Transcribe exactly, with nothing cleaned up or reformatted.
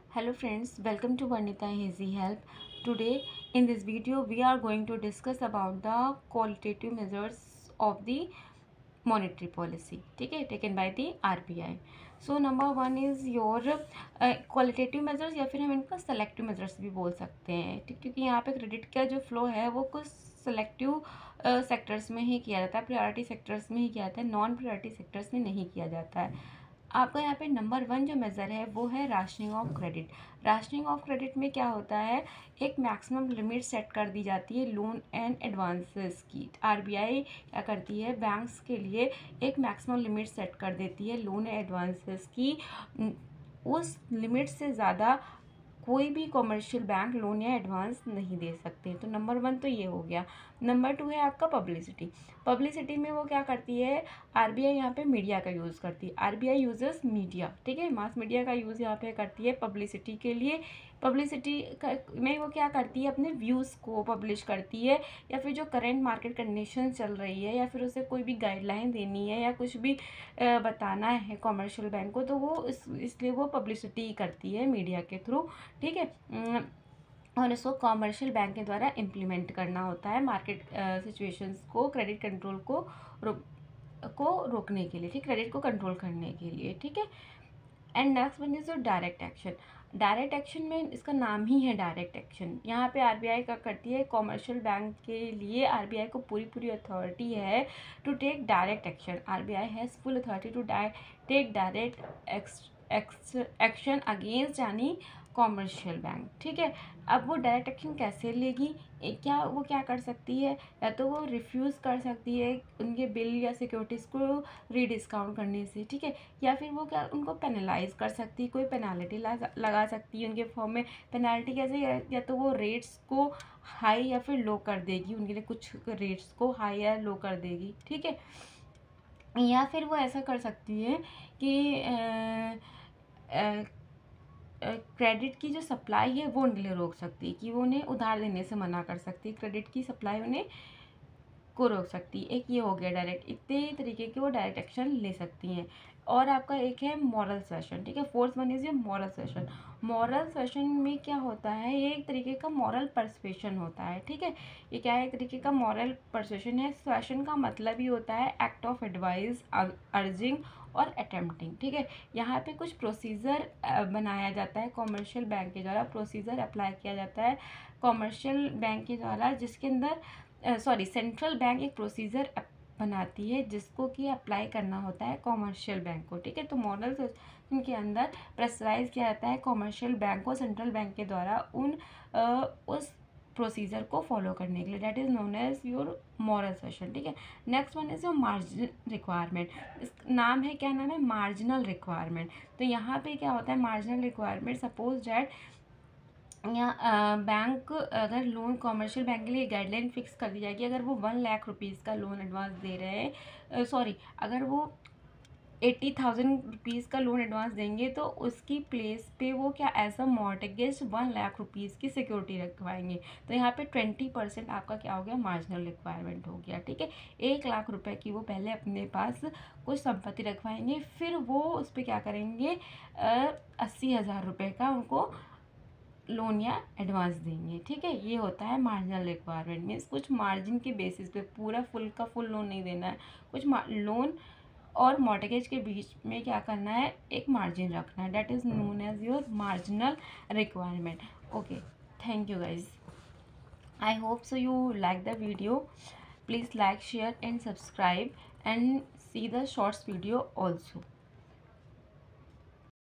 Hello friends, welcome to Varnita Easy Help. Today in this video we are going to discuss about the qualitative measures of the monetary policy, ठीक है, taken by the R B I. So number one is your uh, qualitative measures या फिर हम इनका selective measures भी बोल सकते हैं, ठीक, क्योंकि यहाँ पे क्रेडिट का जो फ्लो है वो कुछ सेलेक्टिव सेक्टर्स में ही किया जाता है, प्रायोरिटी सेक्टर्स में ही किया जाता है, नॉन प्रायोरिटी सेक्टर्स में नहीं किया जाता है. आपका यहाँ पे नंबर वन जो मेज़र है वो है rationing of credit. Rationing of credit में क्या होता है, एक मैक्सिमम लिमिट सेट कर दी जाती है लोन एंड एडवांसेस की. आरबीआई क्या करती है, बैंक्स के लिए एक मैक्सिमम लिमिट सेट कर देती है लोन एंड एडवांसेस की. उस लिमिट से ज़्यादा कोई भी कॉमर्शियल बैंक लोन या एडवांस नहीं दे सकते. तो नंबर वन तो ये हो गया. नंबर टू है आपका पब्लिसिटी. पब्लिसिटी में वो क्या करती है, आरबीआई यहाँ पे मीडिया का यूज़ करती है. आरबीआई यूजेस मीडिया, ठीक है, मास मीडिया का यूज़ यहाँ पे करती है पब्लिसिटी के लिए. पब्लिसिटी में वो क्या करती है, अपने व्यूज़ को पब्लिश करती है, या फिर जो करंट मार्केट कंडीशन चल रही है, या फिर उसे कोई भी गाइडलाइन देनी है या कुछ भी बताना है कॉमर्शियल बैंक को, तो वो इस इसलिए वो पब्लिसिटी करती है मीडिया के थ्रू, ठीक है. और इसको कॉमर्शियल बैंक के द्वारा इम्प्लीमेंट करना होता है मार्केट सिचुएशंस को, क्रेडिट कंट्रोल को रोक को रोकने के लिए, ठीक, क्रेडिट को कंट्रोल करने के लिए, ठीक है. एंड नेक्स्ट वन इज जो डायरेक्ट एक्शन. डायरेक्ट एक्शन में इसका नाम ही है डायरेक्ट एक्शन. यहाँ पे आरबीआई क्या करती है, कॉमर्शियल बैंक के लिए आरबीआई को पूरी पूरी अथॉरिटी है to take direct action. RBI has full authority to take direct action against यानी कॉमर्शियल बैंक, ठीक है. अब वो डायरेक्ट एक्शन कैसे लेगी, क्या वो क्या कर सकती है, या तो वो रिफ्यूज़ कर सकती है उनके बिल या सिक्योरिटीज़ को रीडिस्काउंट करने से, ठीक है, या फिर वो क्या उनको पेनलाइज कर सकती है, कोई पेनाल्टी लगा सकती है उनके फॉर्म में. पेनाल्टी कैसे, या तो वो रेट्स को हाई या फिर लो कर देगी, उनके लिए कुछ रेट्स को हाई या लो कर देगी, ठीक है. या फिर वो ऐसा कर सकती है कि आ, आ, क्रेडिट की जो सप्लाई है वो उनके लिए रोक सकती है, कि वो उन्हें उधार देने से मना कर सकती है, क्रेडिट की सप्लाई उन्हें को रोक सकती है. एक ये हो गया डायरेक्ट. इतने तरीके के वो डायरेक्ट एक्शन ले सकती हैं. और आपका एक है मॉरल सेशन, ठीक है. फोर्थ वन इज ये मॉरल सेशन. मॉरल सेशन में क्या होता है, ये एक तरीके का मॉरल परसुएशन होता है, ठीक है. ये क्या है, एक तरीके का मॉरल परसुएशन है. सेशन का मतलब ही होता है एक्ट ऑफ एडवाइस, अर्जिंग और अटेम्प्टिंग, ठीक है. यहाँ पे कुछ प्रोसीजर बनाया जाता है कॉमर्शियल बैंक के द्वारा, प्रोसीजर अप्लाई किया जाता है कॉमर्शियल बैंक के द्वारा, जिसके अंदर सॉरी सेंट्रल बैंक एक प्रोसीजर बनाती है जिसको कि अप्लाई करना होता है कॉमर्शियल बैंक को, ठीक है. तो मॉडल सेशन के अंदर प्रेशराइज किया जाता है कॉमर्शियल बैंक को सेंट्रल बैंक के द्वारा उन आ, उस प्रोसीजर को फॉलो करने के लिए. That is known as your moral session, ठीक है. Next one is your margin requirement. इस नाम है, क्या नाम है, मार्जिनल रिक्वायरमेंट. तो यहाँ पे क्या होता है, मार्जिनल रिक्वायरमेंट, सपोज डैट या बैंक अगर लोन कॉमर्शियल बैंक के लिए गाइडलाइन फिक्स कर दी जाएगी, अगर वो वन लाख रुपीज़ का लोन एडवांस दे रहे हैं, सॉरी अगर वो एट्टी थाउजेंड रुपीज़ का लोन एडवांस देंगे, तो उसकी प्लेस पे वो क्या ऐसा मॉर्टगेज वन लाख रुपीज़ की सिक्योरिटी रखवाएंगे. तो यहाँ पे ट्वेंटी परसेंट आपका क्या हो गया, मार्जिनल रिक्वायरमेंट हो गया, ठीक है. एक लाख रुपए की वो पहले अपने पास कुछ संपत्ति रखवाएंगे, फिर वो उस पर क्या करेंगे, अस्सी हज़ार रुपये का उनको लोन या एडवांस देंगे, ठीक है. ये होता है मार्जिनल रिक्वायरमेंट. मीन्स कुछ मार्जिन के बेसिस पे, पूरा फुल का फुल लोन नहीं देना है, कुछ लोन और मॉर्टगेज के बीच में क्या करना है, एक मार्जिन रखना है. That is known as your marginal requirement. Okay, thank you guys. I hope so you like the video. Please like, share and subscribe and see the shorts video also.